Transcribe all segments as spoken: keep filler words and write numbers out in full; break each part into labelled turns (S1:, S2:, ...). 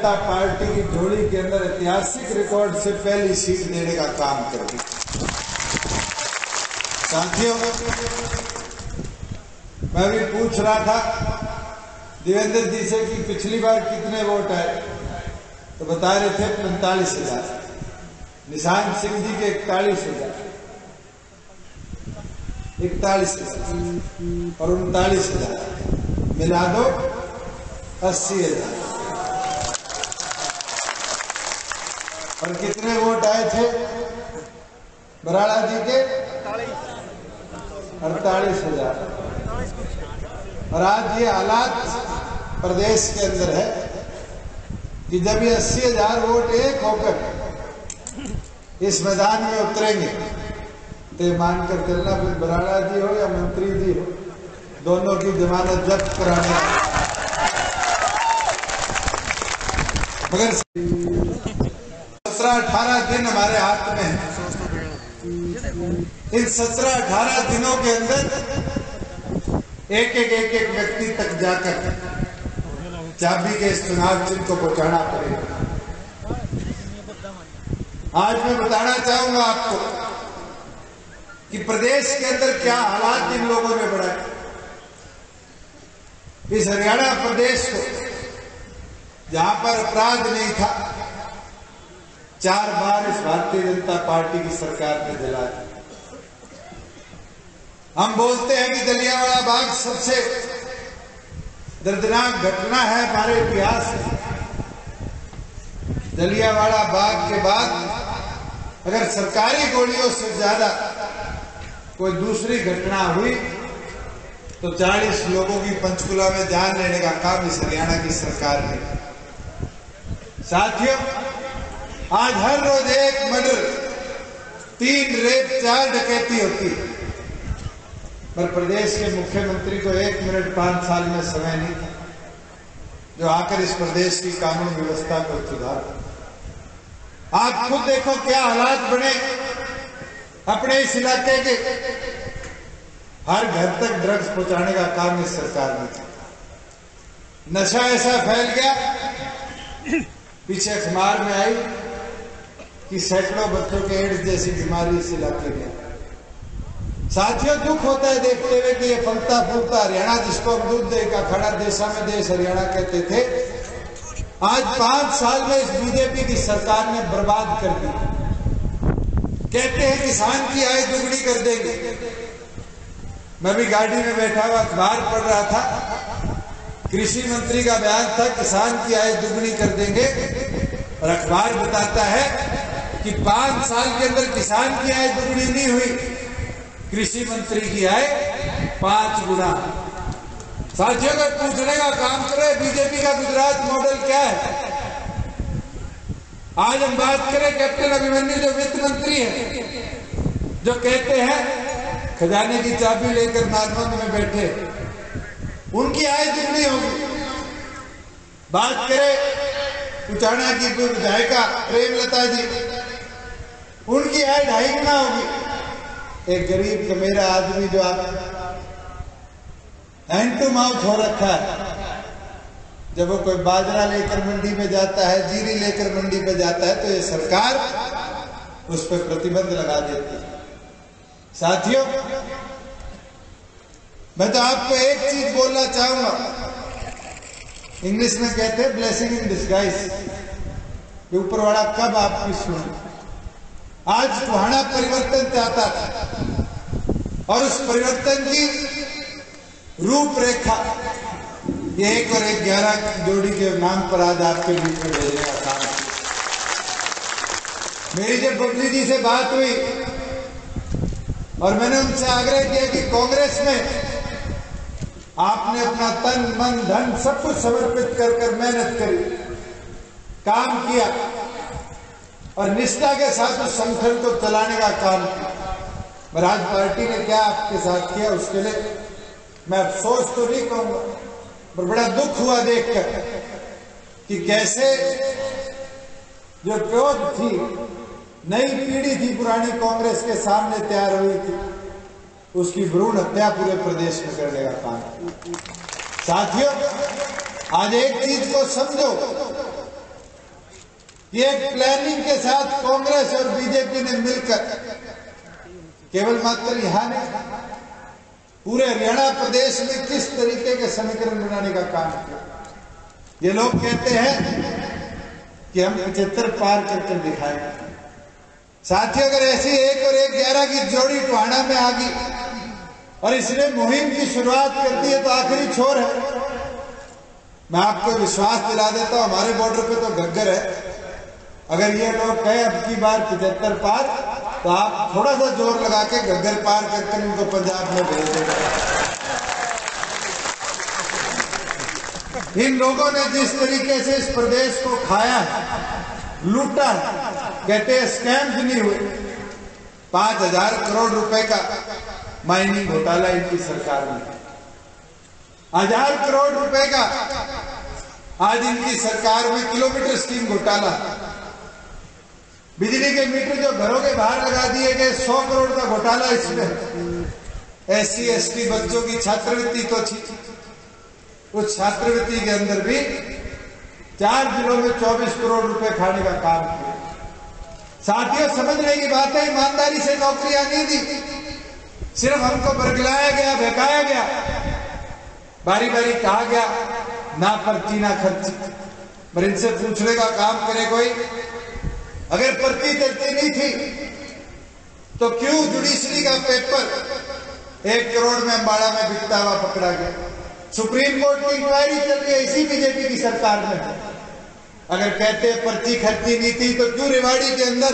S1: जनता party की झोली के अंदर ऐतिहासिक रिकॉर्ड से पहली सीट देने का काम कर दी। साथियों, मैं भी पूछ रहा था देवेंद्र जी से कि पिछली बार कितने वोट आए, तो बता रहे थे पैंतालीस हजार, निशांत सिंह जी के इकतालीस हजार, इकतालीस हजार और उनतालीस हजार मिला दो अस्सी हजार। और कितने वोट आए थे बराड़ा जी के? अड़तालीस हजार। और आज ये हालात प्रदेश के अंदर है कि जब ये अस्सी हजार वोट एक होकर इस मैदान में उतरेंगे तो मानकर चलना फिर बराड़ा जी हो या मंत्री जी हो, दोनों की जमानत जब्त कराने। मगर सत्रह अठारह दिन हमारे हाथ में है। इन सत्रह अठारह दिनों के अंदर एक एक एक एक व्यक्ति तक जाकर चाबी के इस चुनाव चिन्ह को पहुंचाना पड़ेगा। आज मैं बताना चाहूंगा आपको कि प्रदेश के अंदर क्या हालात इन लोगों ने बढ़ाए। इस हरियाणा प्रदेश को, जहां पर अपराध नहीं था, चार बार इस भारतीय जनता पार्टी की सरकार ने दिलाया। हम बोलते हैं कि जलियांवाला बाग सबसे दर्दनाक घटना है हमारे इतिहास में। जलियांवाला बाग के बाद अगर सरकारी गोलियों से ज्यादा कोई दूसरी घटना हुई तो चालीस लोगों की पंचकुला में जान लेने का काम इस हरियाणा की सरकार ने। साथियों, आज हर रोज एक मर्डर, तीन रेप, चार डकैती होती है, पर प्रदेश के मुख्यमंत्री को एक मिनट पांच साल में समय नहीं था जो आकर इस प्रदेश की कानून व्यवस्था को सुधार। आप खुद देखो क्या हालात बने अपने इस इलाके के। हर घर तक ड्रग्स पहुंचाने का काम इस सरकार ने किया। नशा ऐसा फैल गया, पीछे अखबार में आई कि सैकड़ों बच्चों के एड्स जैसी बीमारी इस इलाके में। साथियों, दुख होता है देखते हुए कि ये फलता फूलता हरियाणा, जिसको हम दूध दही का खड़ा देशा में देश हरियाणा कहते थे, आज पांच साल में इस बीजेपी की सरकार ने बर्बाद कर दी। कहते हैं किसान की आय दुगनी कर देंगे। मैं भी गाड़ी में बैठा हुआ अखबार पढ़ रहा था, कृषि मंत्री का बयान था किसान की आय दुगनी कर देंगे, और अखबार बताता है कि पांच साल के अंदर किसान की आय दुगनी नहीं हुई, कृषि मंत्री की आय पांच गुना। साथियों, अगर पूछने का काम करें बीजेपी का गुजरात मॉडल क्या है। आज हम बात करें कैप्टन अभिमन्यु जो वित्त मंत्री है, जो कहते हैं खजाने की चाबी लेकर नारनौंद में बैठे, उनकी आय दुगनी होगी। बात करें उचाना की विधायिका प्रेमलता जी, उनकी आय ढाई गुना होगी। एक गरीब कमेरा आदमी जो आप हैंड टू माउथ हो रखा है, जब वो कोई बाजरा लेकर मंडी में जाता है, जीरी लेकर मंडी में जाता है, तो ये सरकार उस पर प्रतिबंध लगा देती है। साथियों, मैं तो आपको एक चीज बोलना चाहूंगा, इंग्लिश में कहते हैं ब्लेसिंग इन डिस्गाइज, ऊपर वाला कब आपकी सुने। आज टोहाना परिवर्तन चाहता था और उस परिवर्तन की रूपरेखा ये एक और एक ग्यारह जोड़ी के नाम पर आज आपके बीच में भेजने का काम किया। मेरी जब बबली जी से बात हुई और मैंने उनसे आग्रह किया कि कांग्रेस में आपने अपना तन मन धन सब कुछ समर्पित कर कर मेहनत करी, काम किया और निष्ठा के साथ उस संगठन को चलाने का काम किया, पर आज पार्टी ने क्या आपके साथ किया, उसके लिए मैं अफसोस तो नहीं कहूंगा, पर बड़ा दुख हुआ देखकर कि कैसे जो प्योज थी, नई पीढ़ी थी पुरानी कांग्रेस के सामने तैयार हुई थी, उसकी भ्रूण हत्या पूरे प्रदेश में करने का काम। साथियों, आज एक चीज को समझो ये एक प्लानिंग के साथ कांग्रेस और बीजेपी ने मिलकर केवल मात्र यहां नहीं, पूरे हरियाणा प्रदेश में किस तरीके के समीकरण बनाने का काम किया। ये लोग कहते हैं कि हम पचहत्तर पार करके दिखाएंगे। साथियों, अगर ऐसी एक और एक ग्यारह की जोड़ी टोहाना में आ गई और इसने मुहिम की शुरुआत कर दी है तो आखिरी छोर है। मैं आपको विश्वास दिला देता हूं, हमारे बॉर्डर पे तो घग्गर है। अगर ये लोग कहे अब की बार पचहत्तर पार, तो आप थोड़ा सा जोर लगा के घग्गर पार करके इनको पंजाब में भेज देंगे। इन लोगों ने जिस तरीके से इस प्रदेश को खाया, लूटा, कहते हैं स्कैम नहीं हुए। पांच हजार करोड़ रुपए का माइनिंग घोटाला इनकी सरकार में, हजार करोड़ रुपए का आज इनकी सरकार में किलोमीटर स्कीम घोटाला, बिजली के मीटर जो घरों के बाहर लगा दिए गए, सौ करोड़ का घोटाला इसमें। एससी एसटी बच्चों की छात्रवृत्ति तो थी, उस छात्रवृत्ति के अंदर भी चार जिलों में चौबीस करोड़ रुपए खाने का काम किया। साथियों, समझने की बात है, ईमानदारी से नौकरियां नहीं दी, सिर्फ हमको बरगलाया गया, बहकाया गया, बारी बारी कहा गया ना पर्ची ना खर्ची। पर इनसे पूछने का काम करे कोई, अगर पर्ची चलती नहीं थी तो क्यों जुडिशरी का पेपर एक करोड़ में अंबाड़ा में बिकता हुआ पकड़ा गया? सुप्रीम कोर्ट की इंक्वायरी चल रही है इसी बीजेपी की सरकार में। अगर कहते पर्ची खर्ची नहीं थी तो क्यों रेवाड़ी के अंदर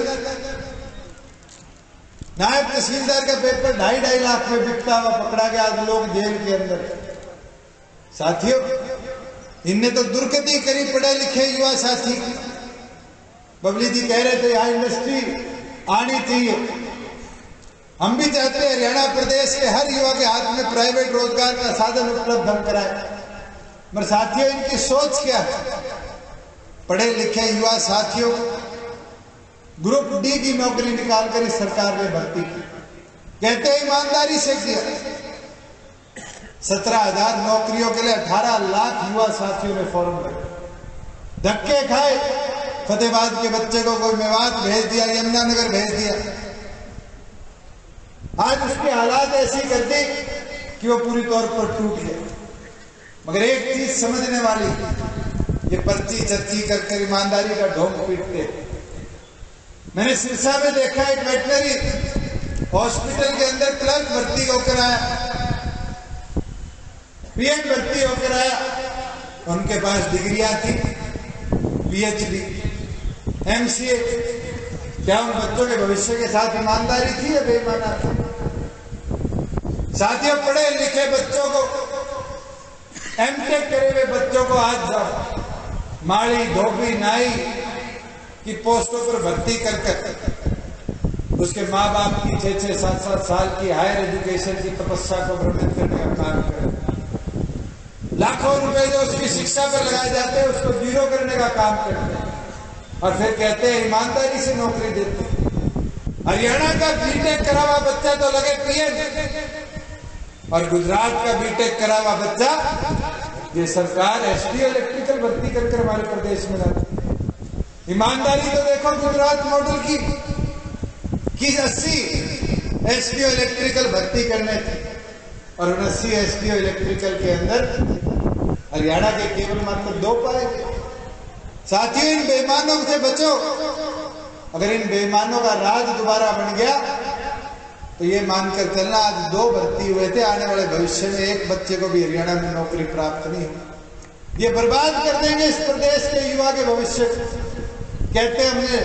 S1: नायब तहसीलदार का पेपर ढाई ढाई लाख में बिकता हुआ पकड़ा गया, आज लोग जेल के अंदर। साथियों, इनने तो दुर्गति करी पढ़े लिखे युवा साथी। बबली जी कह रहे थे यहां इंडस्ट्री आनी चाहिए। हम भी चाहते हैं हरियाणा प्रदेश के हर युवा के हाथ में प्राइवेट रोजगार का साधन उपलब्ध हम कराए। मगर साथियों, इनकी सोच क्या है? पढ़े लिखे युवा साथियों ग्रुप डी की नौकरी निकालकर इस सरकार ने भर्ती की, कहते हैं ईमानदारी से किया। सत्रह हजार नौकरियों के लिए अठारह लाख युवा साथियों ने फॉर्म भरे, धक्के खाए। फतेहाबाद के बच्चे को कोई मेवात भेज दिया, यमुनानगर भेज दिया। आज उसके हालात ऐसी कर दी कि वो पूरी तौर पर टूट गए। मगर एक चीज समझने वाली, ये पर्ची चर्ची कर कर ईमानदारी का ढोंग पीटते। मैंने सिरसा में देखा, एक वेटनरी हॉस्पिटल के अंदर क्लर्क भर्ती होकर आया, पीएम भर्ती होकर आया। उनके पास डिग्रियां थी, पीएचडी, एमसीए। क्या उन बच्चों के भविष्य के साथ ईमानदारी थी या बेईमाना थी? साथियों, पढ़े लिखे बच्चों को, एमटेक करे हुए बच्चों को आज जाओ माड़ी धोबी नाई की पोस्टों पर भर्ती कर कर उसके माँ बाप की छह छह सात सात साल की हायर एजुकेशन की तपस्या को भ्रमित करने का काम करें। लाखों रुपए जो उसकी शिक्षा पर लगाए जाते हैं उसको जीरो करने का काम करते हैं और फिर कहते हैं ईमानदारी से नौकरी देते हैं। हरियाणा का बीटेक करा हुआ बच्चा तो लगे पीएम, और गुजरात का बीटेक करा हुआ बच्चा ये सरकार एसटी इलेक्ट्रिकल भर्ती करके हमारे प्रदेश में लाती। ईमानदारी तो देखो गुजरात मॉडल की कि अस्सी एसटी इलेक्ट्रिकल भर्ती करने थे और उन अस्सी एसटी इलेक्ट्रिकल के अंदर हरियाणा के केवल मात्र दो पाए गए। साथियों, इन बेईमानों से बचो। अगर इन बेईमानों का राज दोबारा बन गया तो ये मानकर चलना, आज दो भर्ती हुए थे, आने वाले भविष्य में एक बच्चे को भी हरियाणा में नौकरी प्राप्त नहीं हो। ये बर्बाद कर देंगे इस प्रदेश के युवा के भविष्य को। कहते हैं हमने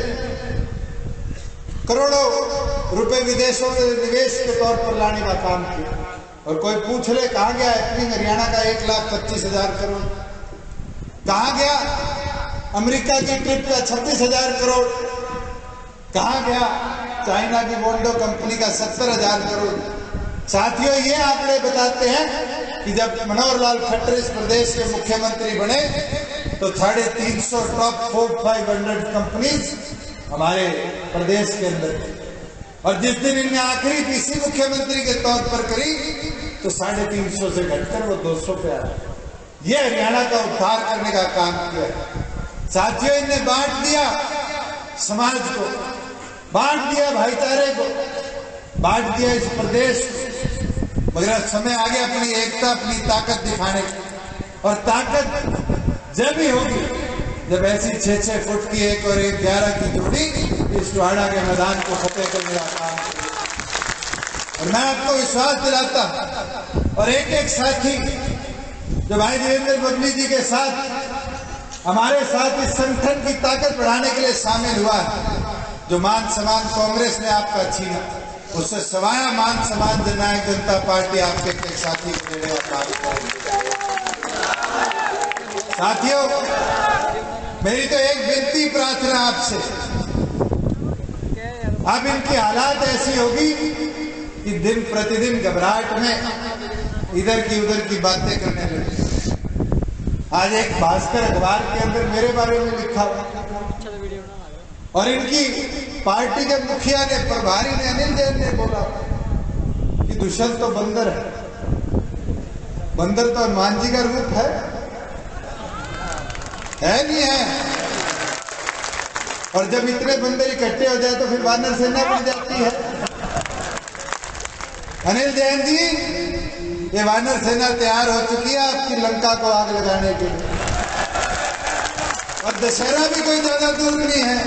S1: करोड़ों रुपए विदेशों में निवेश के तौर पर लाने का काम किया, और कोई पूछ ले कहां गया एपनिंग हरियाणा का एक लाख पच्चीस हजार करोड़, कहां गया अमेरिका की ट्रिप का छत्तीस हजार करोड़, कहां गया चाइना की वोल्डो कंपनी का सत्तर हजार करोड़। साथियों, ये आंकड़े बताते हैं कि जब मनोहर लाल खट्टर इस प्रदेश के मुख्यमंत्री बने तो साढ़े तीन सौ top four five hundred companies हमारे प्रदेश के अंदर थी, और जिस दिन इनने आखिरी पीसी मुख्यमंत्री के तौर पर करी तो साढ़े तीन सौ से घटकर वो दो सौ पे आया। ये हरियाणा का उद्धार करने का काम किया है। साथियों, इनने बांट दिया समाज को, बांट दिया भाईचारे को, बांट दिया इस प्रदेश को। मगर समय आ गया अपनी एकता, अपनी ताकत दिखाने की। और ताकत जब ही होगी जब ऐसी छह छह फुट की एक और एक ग्यारह की जोड़ी इस टोहाड़ा के मैदान को फतेह करने का काम करेगी। और मैं आपको विश्वास दिलाता हूं, और एक एक साथी जो भाई देवेंद्र बबली जी के साथ हमारे साथ इस संगठन की ताकत बढ़ाने के लिए शामिल हुआ है, जो मान सम्मान कांग्रेस ने आपका छीना, उससे सवाया मान सम्मान जननायक जनता पार्टी आपके एक साथी को देने का काम करेगी। साथियों, मेरी तो एक विनती प्रार्थना आपसे, अब इनकी हालात ऐसी होगी कि दिन प्रतिदिन घबराहट में इधर की उधर की बातें करने लगे। आज एक भास्कर अखबार के अंदर मेरे बारे में लिखा और इनकी पार्टी के मुखिया ने, प्रभारी ने, अनिल जैन ने बोला कि दुष्यंत तो बंदर है। बंदर तो हनुमान जी का रूप है, है नहीं है? और जब इतने बंदर इकट्ठे हो जाए तो फिर वानर सेना बन जाती है। अनिल जैन जी, ये वानर सेना तैयार हो चुकी है आपकी लंका को आग लगाने के लिए। और दशहरा भी कोई ज्यादा दूर नहीं है,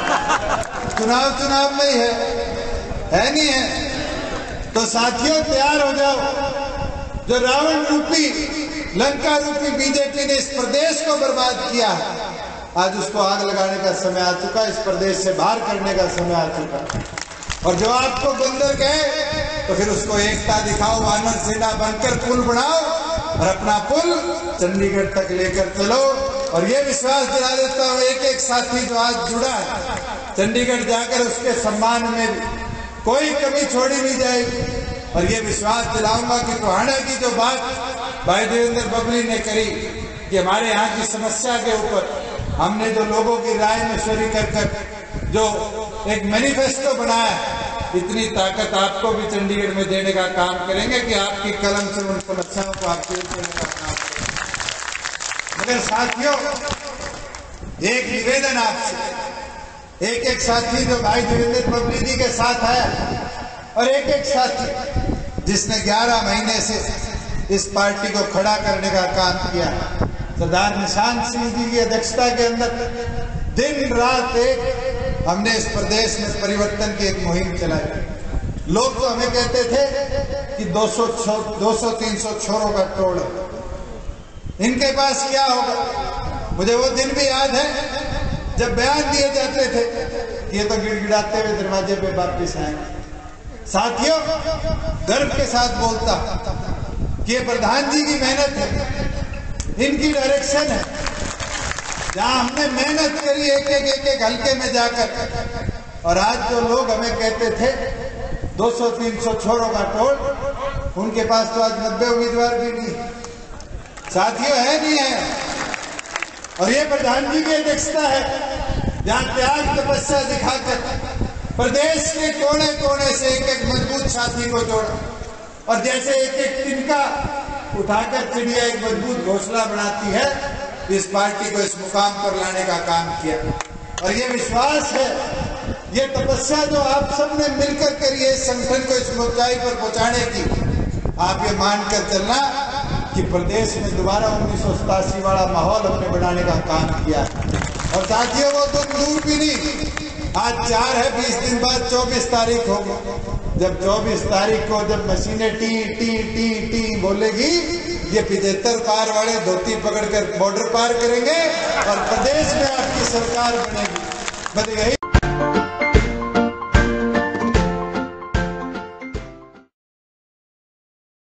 S1: चुनाव चुनाव में ही है, है नहीं है? तो साथियों, तैयार हो जाओ। जो रावण रूपी, लंका रूपी बीजेपी ने इस प्रदेश को बर्बाद किया, आज उसको आग लगाने का समय आ चुका, इस प्रदेश से बाहर करने का समय आ चुका। और जो आपको बंदर कहे तो फिर उसको एकता दिखाओ, वानर सेना बनकर पुल बनाओ और अपना पुल चंडीगढ़ तक लेकर चलो। और ये विश्वास दिला देता हूँ, एक एक साथी जो आज जुड़ा है, चंडीगढ़ जाकर उसके सम्मान में कोई कमी छोड़ी नहीं जाएगी। और ये विश्वास दिलाऊंगा कि टोहाड़ा की जो बात भाई देवेंद्र बबली ने करी कि हमारे यहाँ की समस्या के ऊपर हमने जो लोगों की राय मशवरी कर कर जो एक मैनिफेस्टो बनाया, इतनी ताकत आपको भी चंडीगढ़ में देने का काम करेंगे कि आपकी कलम से उन समस्याओं को आप दूर करने का काम करेंगे। मगर साथियों, एक निवेदन आपसे, एक एक साथी जो भाई देवेंद्र बबली जी के साथ है और एक एक साथी जिसने ग्यारह महीने से इस पार्टी को खड़ा करने का काम किया, सरदार निशांत सिंह जी की अध्यक्षता के अंदर दिन रात एक हमने इस प्रदेश में परिवर्तन की एक मुहिम चलाई। लोग तो हमें कहते थे कि दो सौ तीन सौ छोरों का टोल है, इनके पास क्या होगा। मुझे वो दिन भी याद है जब बयान दिए जाते थे कि ये तो गिड़गिड़ाते हुए दरवाजे पे वापिस आएंगे। साथियों, गर्व के साथ बोलता कि ये प्रधान जी की मेहनत है, इनकी डायरेक्शन है। जहां हमने मेहनत करी एक एक एक एक हल्के में जाकर, और आज जो लोग हमें कहते थे दो सौ तीन सौ छोरों का टोल, उनके पास तो आज नब्बे उम्मीदवार भी नहीं। साथियों, है नहीं है? और ये प्रधान जी की अध्यक्षता है, जहां त्याग तपस्या दिखाकर प्रदेश के कोने कोने से एक एक मजबूत साथी को जोड़ा, और जैसे एक एक तिनका उठाकर चिड़िया एक मजबूत घोंसला बनाती है, इस पार्टी को इस मुकाम पर लाने का काम किया। और ये विश्वास है, ये तपस्या जो आप सबने मिलकर करी है इस संगठन को इस ऊंचाई पर पहुंचाने की, आप ये मानकर चलना कि प्रदेश में दोबारा उन्नीस सौ सतासी वाला माहौल हमने बनाने का काम किया। और साथियों, वो तो दूर भी नहीं, आज चार है, बीस दिन बाद चौबीस तारीख होगी। जब चौबीस तारीख को जब मशीनें टी टी टी टी बोलेगी, ये पिछहत्तर पार वाले धोती पकड़कर बॉर्डर पार करेंगे और प्रदेश में आपकी सरकार बनेगी। बस यही